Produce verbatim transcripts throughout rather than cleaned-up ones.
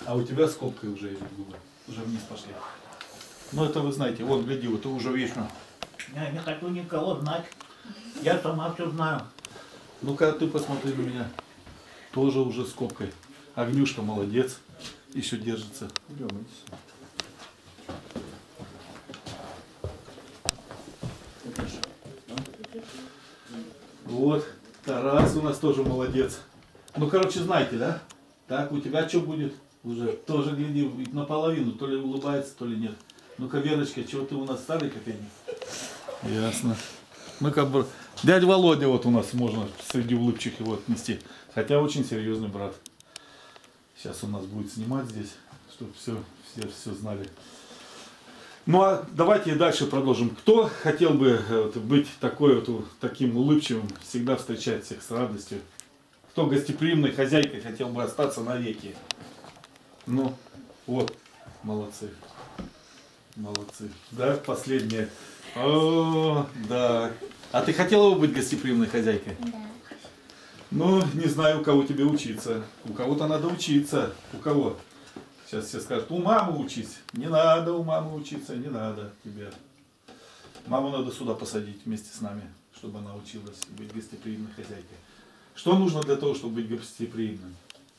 А у тебя скобкой уже идут губы. Уже вниз пошли. Ну это вы знаете, вот гляди, вот ты уже вечно. Я не хочу никого знать. Я сама все знаю. Ну-ка ты посмотри на меня. Тоже уже скобкой. Огнюшка молодец. Еще держится. Вот. Тарас у нас тоже молодец. Ну, короче, знаете, да? Так, у тебя что будет? Уже тоже гляди, наполовину, то ли улыбается, то ли нет. Ну-ка, Верочка, чего ты у нас старый кофейник? Ясно. Ну, как бы, дядя Володя вот у нас можно среди улыбчих его отнести. Хотя очень серьезный брат. Сейчас он нас будет снимать здесь, чтобы все, все, все знали. Ну, а давайте дальше продолжим. Кто хотел бы вот, быть такой вот, таким улыбчивым, всегда встречать всех с радостью? Кто гостеприимной хозяйкой хотел бы остаться навеки? Ну, вот, молодцы. Молодцы. Да, последнее. О, да. А ты хотела бы быть гостеприимной хозяйкой? Да. Ну, не знаю, у кого тебе учиться. У кого-то надо учиться. У кого? Сейчас все скажут, у мамы учись. Не надо у мамы учиться, не надо тебе. Маму надо сюда посадить вместе с нами, чтобы она училась быть гостеприимной хозяйкой. Что нужно для того, чтобы быть гостеприимным?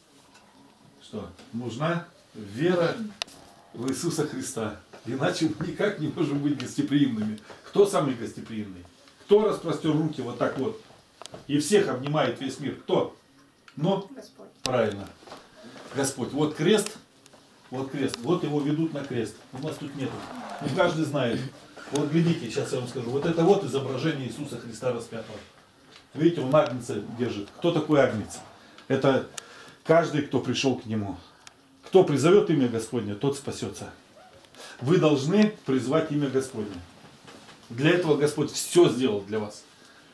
Что? Нужна вера в Иисуса Христа. Иначе мы никак не можем быть гостеприимными. Кто самый гостеприимный? Кто распростер руки вот так вот и всех обнимает весь мир? Кто? Ну, Господь. Правильно. Господь. Вот крест, вот крест, вот его ведут на крест. У нас тут нету. Ну, каждый знает. Вот глядите, сейчас я вам скажу. Вот это вот изображение Иисуса Христа распятого. Видите, он агнца держит. Кто такой агнец? Это каждый, кто пришел к нему. Кто призовет имя Господне, тот спасется. Вы должны призвать имя Господне. Для этого Господь все сделал для вас.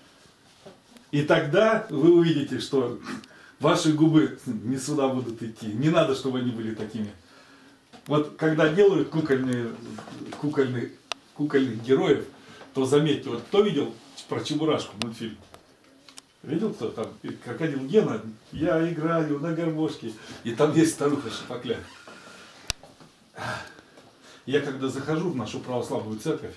И тогда вы увидите, что ваши губы не сюда будут идти. Не надо, чтобы они были такими. Вот когда делают кукольные, кукольные, кукольных героев, то заметьте, вот кто видел про Чебурашку мультфильм? Видел кто там? Крокодил Гена, я играю на гармошке. И там есть старуха Шапокляк. Я когда захожу в нашу православную церковь,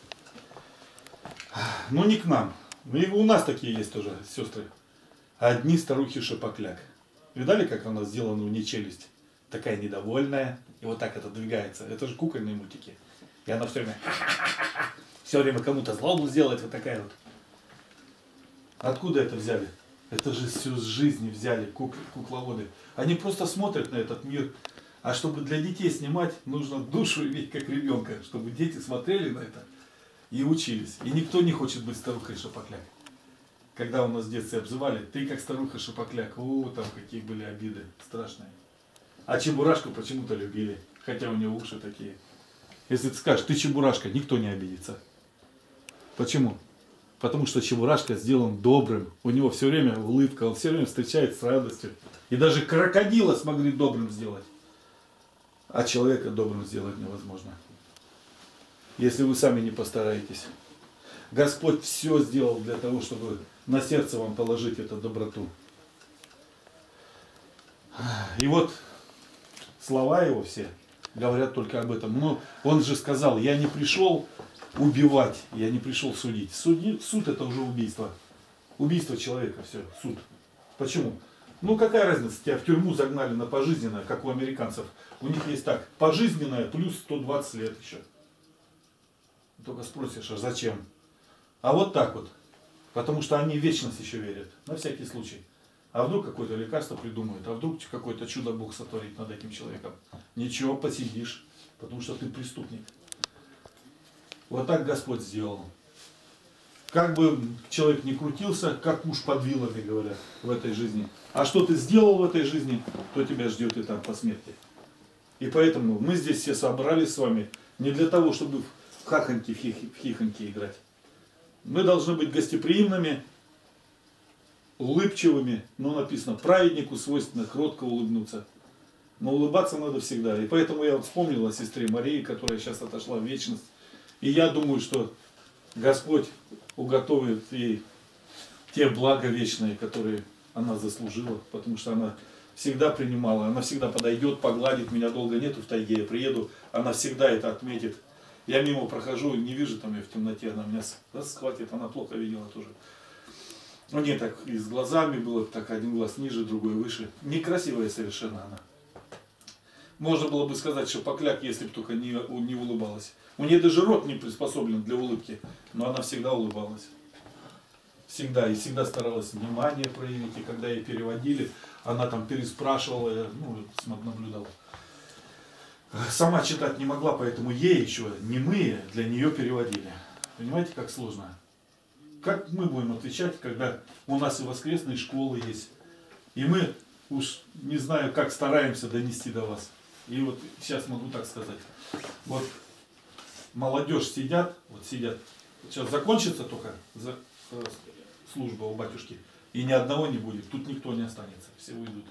ну не к нам, и у нас такие есть тоже сестры, одни старухи Шапокляк. Видали, как она сделана у нее челюсть? Такая недовольная, и вот так это двигается. Это же кукольные мультики. И она все время, все время кому-то злобу сделает, вот такая вот. Откуда это взяли? Это же все с жизни взяли кук, кукловоды. Они просто смотрят на этот мир. А чтобы для детей снимать, нужно душу иметь как ребенка, чтобы дети смотрели на это и учились. И никто не хочет быть старухой Шапокляк. Когда у нас в детстве обзывали, ты как старуха Шапокляк, о, там какие были обиды страшные. А Чебурашку почему-то любили, хотя у него уши такие. Если ты скажешь, ты Чебурашка, никто не обидится. Почему? Потому что Чебурашка сделан добрым, у него все время улыбка, он все время встречает с радостью. И даже крокодила смогли добрым сделать. А человека добрым сделать невозможно. Если вы сами не постараетесь. Господь все сделал для того, чтобы на сердце вам положить эту доброту. И вот слова его все говорят только об этом. Но он же сказал, я не пришел убивать, я не пришел судить. Суд, суд это уже убийство. Убийство человека, все, суд. Почему? Ну какая разница, тебя в тюрьму загнали на пожизненное, как у американцев. У них есть так, пожизненное плюс сто двадцать лет еще. Только спросишь, а зачем? А вот так вот. Потому что они в вечность еще верят, на всякий случай. А вдруг какое-то лекарство придумают, а вдруг какое-то чудо Бог сотворит над этим человеком. Ничего, посидишь, потому что ты преступник. Вот так Господь сделал. Как бы человек не крутился, как уж под вилами, говорят, в этой жизни. А что ты сделал в этой жизни, то тебя ждет и там по смерти. И поэтому мы здесь все собрались с вами не для того, чтобы в хахоньки, в хихоньки играть. Мы должны быть гостеприимными, улыбчивыми. Но написано, праведнику свойственно кротко улыбнуться. Но улыбаться надо всегда. И поэтому я вот вспомнил о сестре Марии, которая сейчас отошла в вечность. И я думаю, что Господь уготовит ей те блага вечные, которые она заслужила, потому что она всегда принимала. Она всегда подойдет, погладит, меня долго нету в тайге, я приеду, она всегда это отметит. Я мимо прохожу, не вижу там ее в темноте, она меня схватит, она плохо видела тоже. Ну не так, и с глазами было так, один глаз ниже, другой выше. Некрасивая совершенно она. Можно было бы сказать, что покляк, если бы только не, не улыбалась. У нее даже рот не приспособлен для улыбки, но она всегда улыбалась. Всегда, и всегда старалась внимание проявить, и когда ей переводили, она там переспрашивала, я, ну, наблюдала. Сама читать не могла, поэтому ей еще немые для нее переводили. Понимаете, как сложно? Как мы будем отвечать, когда у нас и воскресные школы есть, и мы уж не знаю, как стараемся донести до вас. И вот сейчас могу так сказать. Вот молодежь сидят, вот сидят, сейчас закончится только за, э, служба у батюшки, и ни одного не будет, тут никто не останется, все уйдут.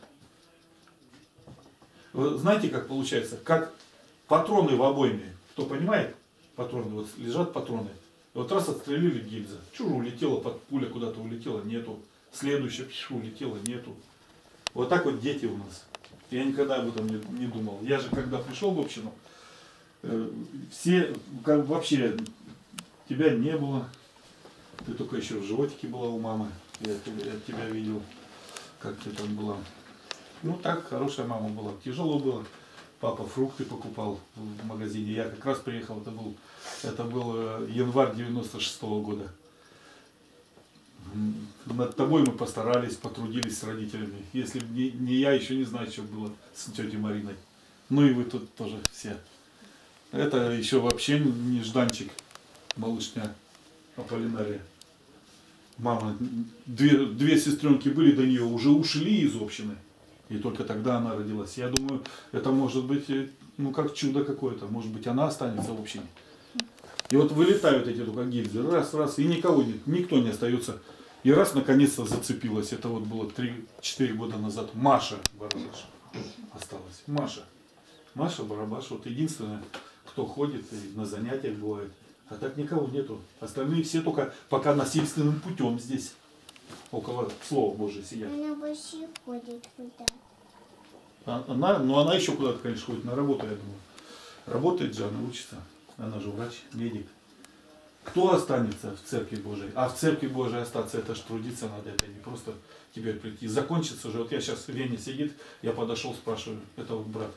Вы знаете, как получается? Как патроны в обойме. Кто понимает? Патроны, вот лежат патроны. И вот раз отстрелили гильза. Чужу улетела, под пуля куда-то улетела, нету. Следующая пишу, улетела, нету. Вот так вот дети у нас. Я никогда об этом не, не думал. Я же когда пришел в общину, э, все, как вообще, тебя не было. Ты только еще в животике была у мамы. Я тебя, я тебя видел, как ты там была. Ну так, хорошая мама была. Тяжело было. Папа фрукты покупал в магазине. Я как раз приехал, это был, это был январь девяносто шестого года. Над тобой мы постарались, потрудились с родителями. Если бы не, не я, еще не знаю, что было с тетей Мариной. Ну и вы тут тоже все. Это еще вообще нежданчик, малышня Аполлинария. Мама, две, две сестренки были до нее, уже ушли из общины. И только тогда она родилась. Я думаю, это может быть, ну, как чудо какое-то. Может быть, она останется в общине. И вот вылетают эти только гильзы. Раз, раз. И никого нет. Никто не остается. И раз, наконец-то зацепилась. Это вот было три-четыре года назад. Маша Барабаш осталась. Маша. Маша Барабаш. Вот единственная, кто ходит и на занятиях бывает. А так никого нету. Остальные все только пока насильственным путем здесь. Около Слова Божия сидят. Она больше ходит куда. Она, ну она еще куда-то, конечно, ходит на работу, я думаю. Работает же, она учится. Она же врач, медик. Кто останется в Церкви Божией? А в Церкви Божией остаться, это ж трудиться надо, это не просто тебе прийти. Закончится же, вот я сейчас в Вене сидит, я подошел, спрашиваю, это вот брат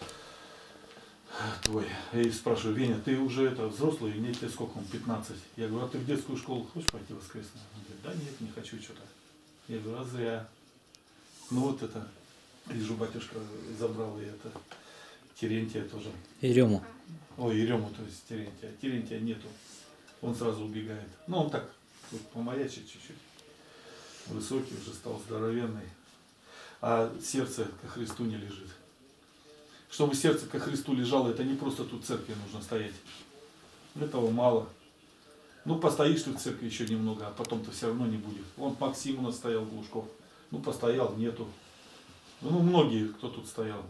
твой, и спрашиваю, Веня, ты уже это взрослый, нет, тебе сколько, он, пятнадцать? Я говорю, а ты в детскую школу хочешь пойти воскресную? Он говорит, да нет, не хочу что-то. Я говорю, а зря. Ну вот это, вижу, батюшка забрал и это, Терентия тоже. Ерему. Ой, Ерему, то есть Терентия. Терентия нету. Он сразу убегает. Ну, он так, вот, помаячит чуть-чуть. Высокий уже стал, здоровенный. А сердце ко Христу не лежит. Чтобы сердце ко Христу лежало, это не просто тут в церкви нужно стоять. Этого мало. Ну, постоишь ты в церкви еще немного, а потом-то все равно не будет. Вон Максим у нас стоял, Глушков. Ну, постоял, нету. Ну, многие, кто тут стоял.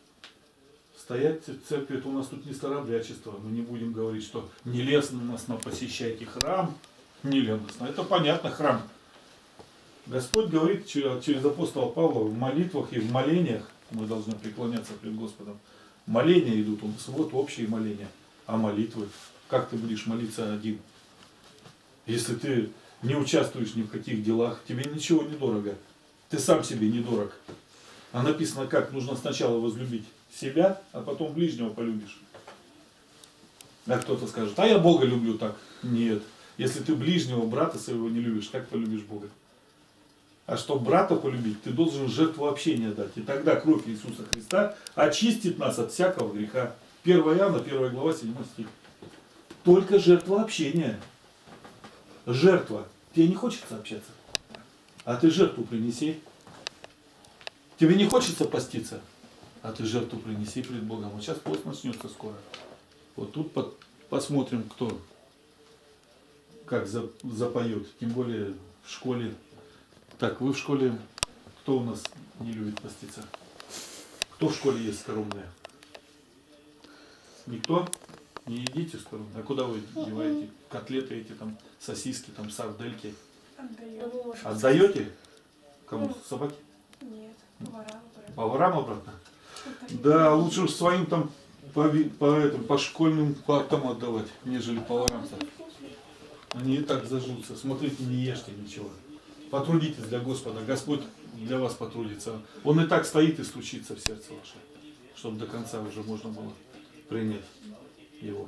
Стоять в церкви, это у нас тут не старообрядчество. Мы не будем говорить, что нелестно посещайте храм. Нелестно. Это понятно, храм. Господь говорит через апостола Павла в молитвах и в молениях. Мы должны преклоняться пред Господом. Моления идут у нас, вот общие моления. А молитвы? Как ты будешь молиться один? Если ты не участвуешь ни в каких делах, тебе ничего не дорого. Ты сам себе не дорог. А написано как? Нужно сначала возлюбить себя, а потом ближнего полюбишь. А кто-то скажет, а я Бога люблю так. Нет. Если ты ближнего брата своего не любишь, как полюбишь Бога? А чтобы брата полюбить, ты должен жертву общения дать. И тогда кровь Иисуса Христа очистит нас от всякого греха. первое Иоанна, первая глава, седьмой стих. Только жертва общения. Жертва. Тебе не хочется общаться? А ты жертву принеси. Тебе не хочется поститься? А ты жертву принеси пред Богом. Вот сейчас пост начнется скоро. Вот тут под, посмотрим, кто как за, запоет. Тем более в школе. Так, вы в школе, кто у нас не любит поститься? Кто в школе есть скоромные? Никто? Не едите скоромные? А куда вы деваете? Котлеты эти, там, сосиски, там, сардельки? Отдаем. Отдаете? Кому? Собаке? Нет, поварам. По Аврааму обратно? Да, лучше уж своим там по, по, этим, по школьным картам отдавать, нежели по авраамцам. Они и так зажрутся. Смотрите, не ешьте ничего. Потрудитесь для Господа. Господь для вас потрудится. Он и так стоит и стучится в сердце ваше, чтобы до конца уже можно было принять его.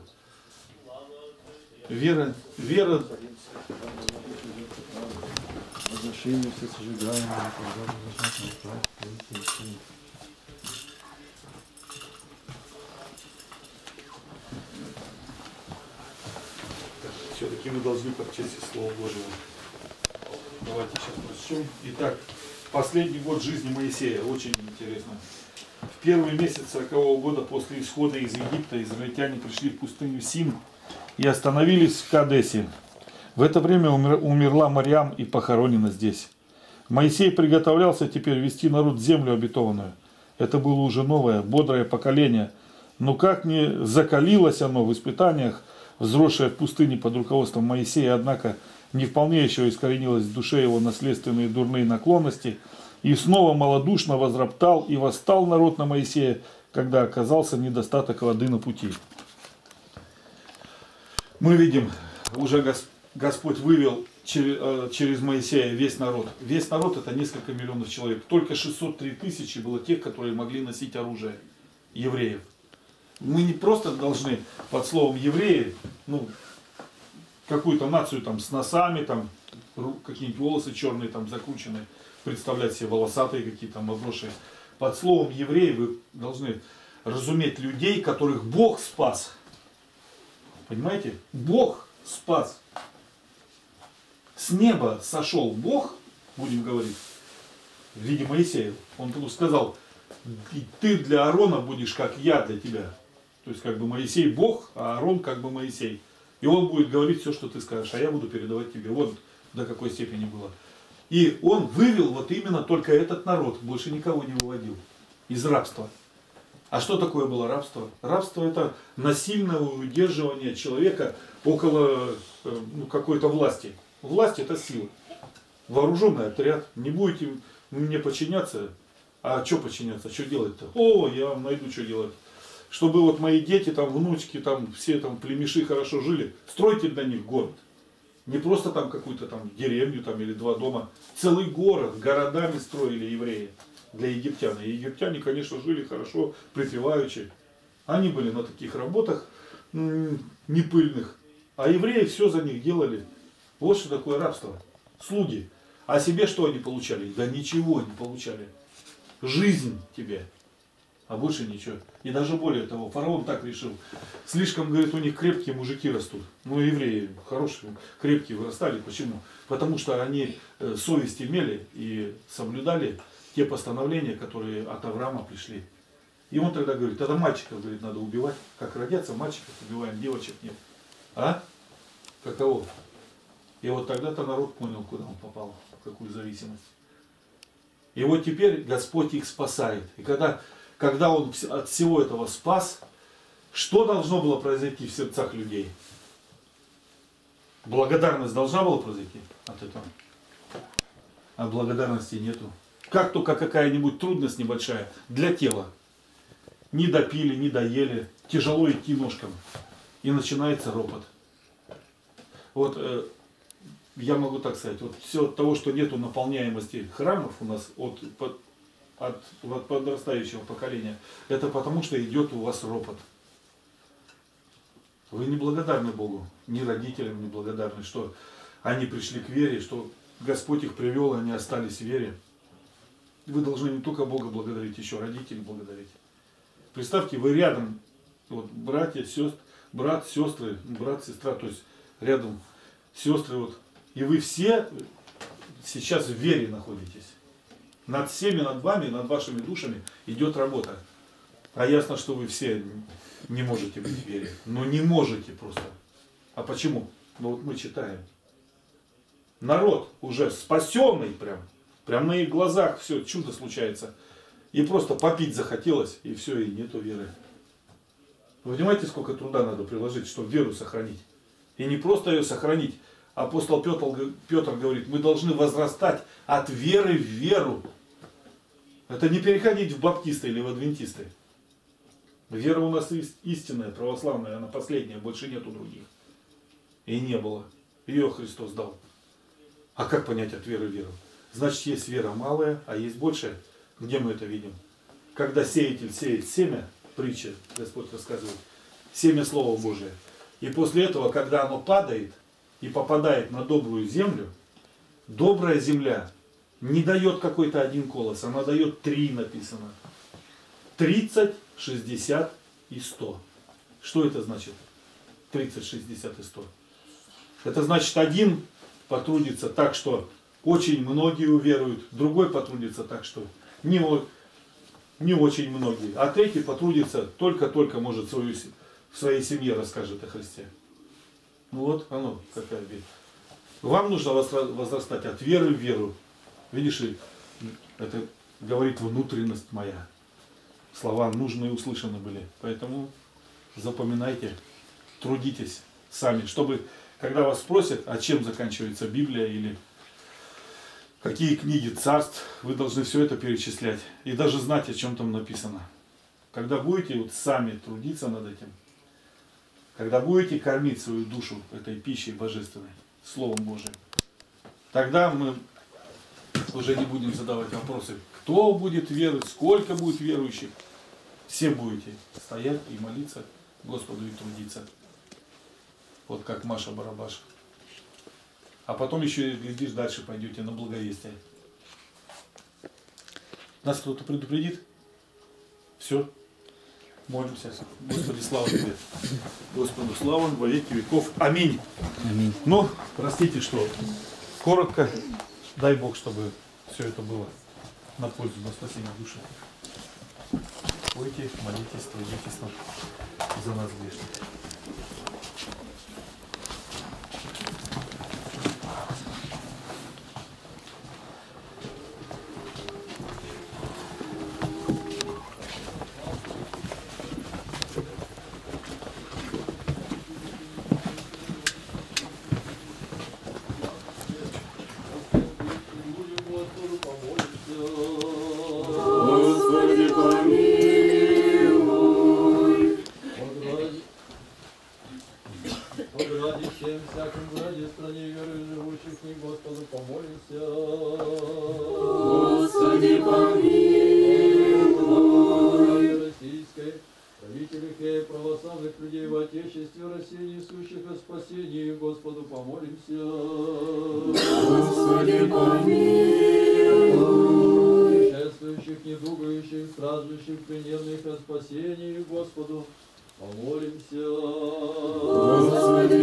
Вера, вера. Возношение все сожигаемое, Все-таки мы должны прочесть Слово Божие. Давайте сейчас прочтем. Итак, последний год жизни Моисея. Очень интересно. В первый месяц сорокового года после исхода из Египта израильтяне пришли в пустыню Син и остановились в Кадесе. В это время умерла Марьям и похоронена здесь. Моисей приготовлялся теперь вести народ в землю обетованную. Это было уже новое, бодрое поколение. Но как не закалилось оно в испытаниях, взросшее в пустыне под руководством Моисея, однако не вполне еще искоренилось в душе его наследственные дурные наклонности, и снова малодушно возроптал и восстал народ на Моисея, когда оказался недостаток воды на пути. Мы видим, уже Господь вывел через Моисея весь народ. Весь народ — это несколько миллионов человек. Только шестьсот три тысячи было тех, которые могли носить оружие, евреев. Мы не просто должны под словом евреи, ну, какую-то нацию там с носами, там какие-нибудь волосы черные там закрученные, представлять себе волосатые какие-то там обросшие. Под словом евреи вы должны разуметь людей, которых Бог спас. Понимаете? Бог спас. С неба сошел Бог, будем говорить, в виде Моисея. Он сказал: и ты для Аарона будешь, как я для тебя. То есть как бы Моисей Бог, а Аарон как бы Моисей. И он будет говорить все, что ты скажешь, а я буду передавать тебе. Вот до какой степени было. И он вывел вот именно только этот народ, больше никого не выводил из рабства. А что такое было рабство? Рабство — это насильное удерживание человека около ну, какой-то власти. Власть — это сила. Вооруженный отряд. Не будете мне подчиняться. А что подчиняться? Что делать-то? О, я вам найду, что делать. Чтобы вот мои дети, там, внучки, там, все там племеши хорошо жили. Стройте для них город. Не просто там какую-то там деревню там, или два дома. Целый город, городами строили евреи для египтян. И египтяне, конечно, жили хорошо, припеваючи. Они были на таких работах непыльных. А евреи все за них делали. Вот что такое рабство. Слуги. А себе что они получали? Да ничего не получали. Жизнь тебе. А больше ничего. И даже более того, фараон так решил. Слишком, говорит, у них крепкие мужики растут. Ну, евреи хорошие, крепкие вырастали. Почему? Потому что они совесть имели и соблюдали те постановления, которые от Авраама пришли. И он тогда говорит: тогда мальчиков, говорит, надо убивать. Как родятся, мальчиков убиваем, девочек нет. А? Каково? И вот тогда-то народ понял, куда он попал, в какую зависимость. И вот теперь Господь их спасает. И когда, когда Он от всего этого спас, что должно было произойти в сердцах людей? Благодарность должна была произойти от этого. А благодарности нету. Как только какая-нибудь трудность небольшая для тела. Не допили, не доели, тяжело идти ножкам. И начинается ропот. Вот э, я могу так сказать, вот все от того, что нету наполняемости храмов у нас от, от, от подрастающего поколения, это потому, что идет у вас ропот. Вы не благодарны Богу, ни родителям не благодарны, что они пришли к вере, что Господь их привел, и они остались в вере. Вы должны не только Бога благодарить, еще родителей благодарить. Представьте, вы рядом, вот братья, сестры, брат, сестры, брат, сестра, то есть рядом сестры, вот, и вы все сейчас в вере находитесь. Над всеми, над вами, над вашими душами идет работа. А ясно, что вы все не можете быть в вере. Но не можете просто. А почему? Ну вот мы читаем. Народ уже спасенный прям. Прям на их глазах все чудо случается. И просто попить захотелось, и все, и нету веры. Вы понимаете, сколько труда надо приложить, чтобы веру сохранить? И не просто ее сохранить. Апостол Петр, Петр говорит, мы должны возрастать от веры в веру. Это не переходить в баптисты или в адвентисты. Вера у нас истинная, православная, она последняя, больше нету других. И не было. Ее Христос дал. А как понять от веры веру? Значит, есть вера малая, а есть большая. Где мы это видим? Когда сеятель сеет семя, притча, Господь рассказывает, семя Слова Божия. И после этого, когда оно падает и попадает на добрую землю, добрая земля не дает какой-то один колос, она дает три, написано. тридцать, шестьдесят и сто. Что это значит? тридцать, шестьдесят и сто. Это значит, один потрудится так, что очень многие уверуют, другой потрудится так, что не, не очень многие, а третий потрудится только-только, может, свою, в своей семье расскажет о Христе. Ну вот оно, какая вера. Вам нужно возрастать от веры в веру. Видишь, это говорит внутренность моя. Слова нужные услышаны были. Поэтому запоминайте, трудитесь сами, чтобы, когда вас спросят, а чем заканчивается Библия или какие книги царств, вы должны все это перечислять. И даже знать, о чем там написано. Когда будете вот сами трудиться над этим, когда будете кормить свою душу этой пищей божественной, Словом Божиим, тогда мы уже не будем задавать вопросы, кто будет веровать, сколько будет верующих. Все будете стоять и молиться Господу и трудиться. Вот как Маша Барабаш. А потом еще, глядишь, дальше пойдете на благовестие. Нас кто-то предупредит? Все. Молимся. Господи, слава Тебе. Господу слава во веки веков. Аминь. Аминь. Ну, простите, что коротко. Дай Бог, чтобы все это было на пользу, на спасение души. Пойте, молитесь, трудитесь за нас грешных. Господи, помилуй. Погради всем всяком граде, стране веры живущих, и Господу помолимся. Господи, помилуй. Российской, правителях и православных людей в Отечестве России, несущих о спасении, Господу помолимся. Господи, помилуй. Шествующих, недугающих, страждущих, плененных о спасении, Господу помолимся. Господи,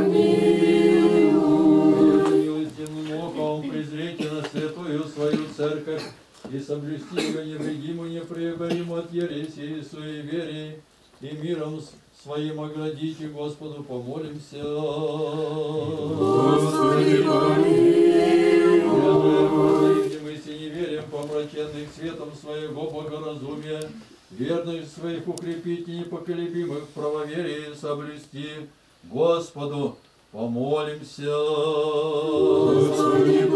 помилуй. Милостивым оком презрите на святую свою церковь и соблюсти ее невредимую, неприговоримую от ереси и суеверий, и миром своим оградите, Господу помолимся. Господи, помилуй. Мы с неверием помраченных светом своего богоразумия, верных своих укрепить и непоколебимых в правоверии соблюсти, Господу помолимся. Господи,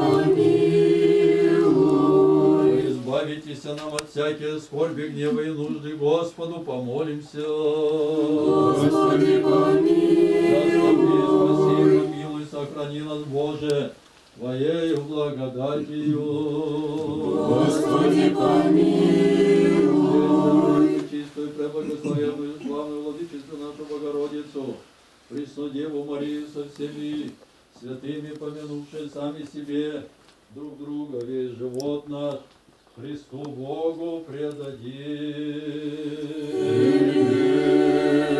помилуй. Избавитесь нам от всяких скорби, гнева и нужды, Господу помолимся. Господи, помилуй. Спаси, помилуй, сохрани нас, Боже, Твоею благодатью. Господи, помилуй. Чистую, преблагословенную, славную владычицу нашу Богородицу, Пресну Деву Марию со всеми святыми, помянувшие сами себе друг друга, весь живот наш Христу Богу предадим.